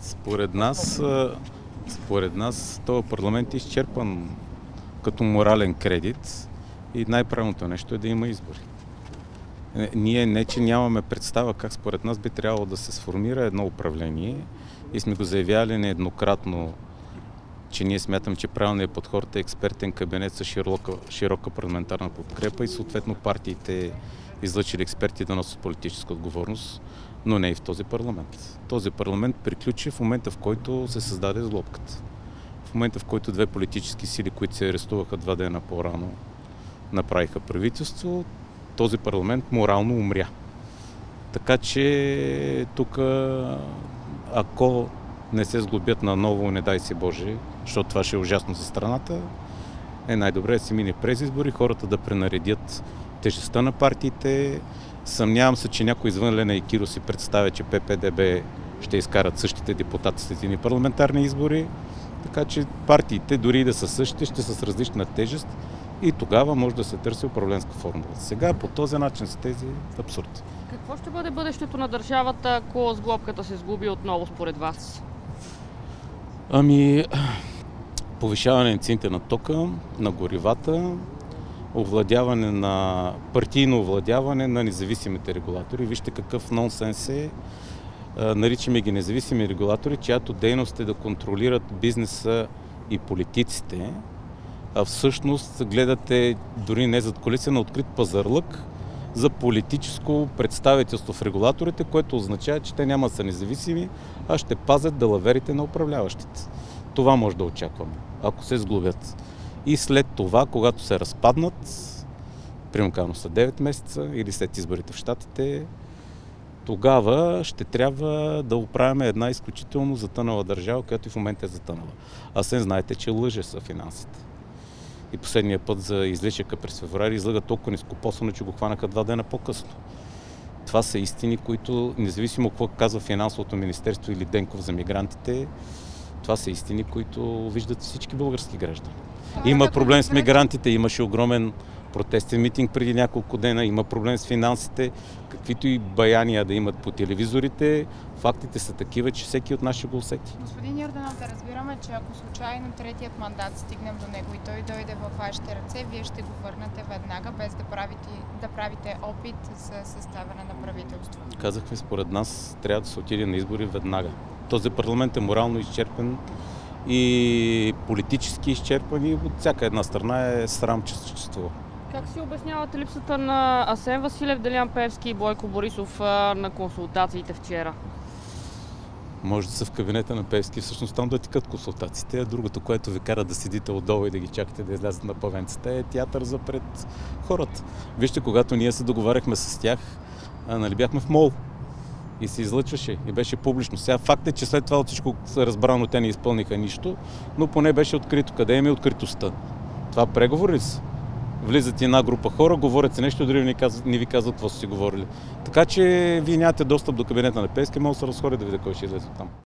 Според нас този парламент е изчерпан като морален кредит и най-правилното нещо е да има избори. Ние не, че нямаме представа как според нас би трябвало да се сформира едно управление и сме го заявявали нееднократно, че ние смятам, че правилният подход е експертен кабинет с широка парламентарна подкрепа и съответно партиите излъчили експерти да носят политическа отговорност, но не и в този парламент. Този парламент приключи в момента, в който се създаде злобката. В момента, в който две политически сили, които се арестуваха 2 дена по-рано, направиха правителство, този парламент морално умря. Така че тук, ако не се сглобят наново, не дай си Боже, защото това ще е ужасно за страната, е най-добре да се мине през избори, хората да пренаредят тежестта на партиите. Съмнявам се, че някой извън Лена и Киро си представя, че ППДБ ще изкарат същите депутати след едни парламентарни избори. Така че партиите, дори да са същите, ще са с различна тежест и тогава може да се търси управленска формула. Сега по този начин с тези абсурд. Какво ще бъде бъдещето на държавата, ако сглобката се сглоби отново според вас? Повишаване на цените на тока, на горивата, партийно овладяване на независимите регулатори. Вижте какъв нонсенс е. Наричаме ги независими регулатори, чиято дейност е да контролират бизнеса и политиците, а всъщност гледате дори не зад колиса на открит пазарлък за политическо представителство в регулаторите, което означава, че те няма да са независими, а ще пазят далаверите на управляващите. Това може да очакваме, ако се сглобят. И след това, когато се разпаднат, примерно са 9 месеца или след изборите в Щатите, тогава ще трябва да оправяме една изключително затънала държава, която и в момента е затънала. Знаете, че лъже са финансите. И последния път за излишъка през февруари излага толкова нископосано, че го хванаха 2 дена по-късно. Това са истини, които, независимо какво казва финансовото министерство или Денков за мигрантите, това са истини, които виждат всички български граждани. Има проблем с мигрантите, имаше огромен протестен митинг преди няколко дена, има проблем с финансите, каквито и баяния да имат по телевизорите, фактите са такива, че всеки от нас ще го усети. Господин Йорданов, да разбираме, че ако случайно третият мандат стигнем до него и той дойде във вашите ръце, вие ще го върнете веднага, без да правите опит за съставяне на правителство. Казахме, според нас трябва да се отиде на избори веднага. Този парламент е морално изчерпан и политически изчерпан и от всяка една страна е срам, че съществува. Как си обяснявате липсата на Асен Василев, Делян Пеевски и Бойко Борисов на консултациите вчера? Може да са в кабинета на Пеевски, всъщност там да текат консултациите, а другото, което ви кара да седите отдолу и да ги чакате да излязат на павенцата, е театър за пред хората. Вижте, когато ние се договаряхме с тях, бяхме в мол и се излъчваше и беше публично. Сега факт е, че след това от всичко разбрано те не изпълниха нищо, но поне беше открито. Къде им е откритостта? Това преговори ли са? Влизат една група хора, говорят се нещо, дори не ви казват какво са си говорили. Така че вие нямате достъп до кабинета на Пеевски, може да се разходите да видите кой ще излезе там.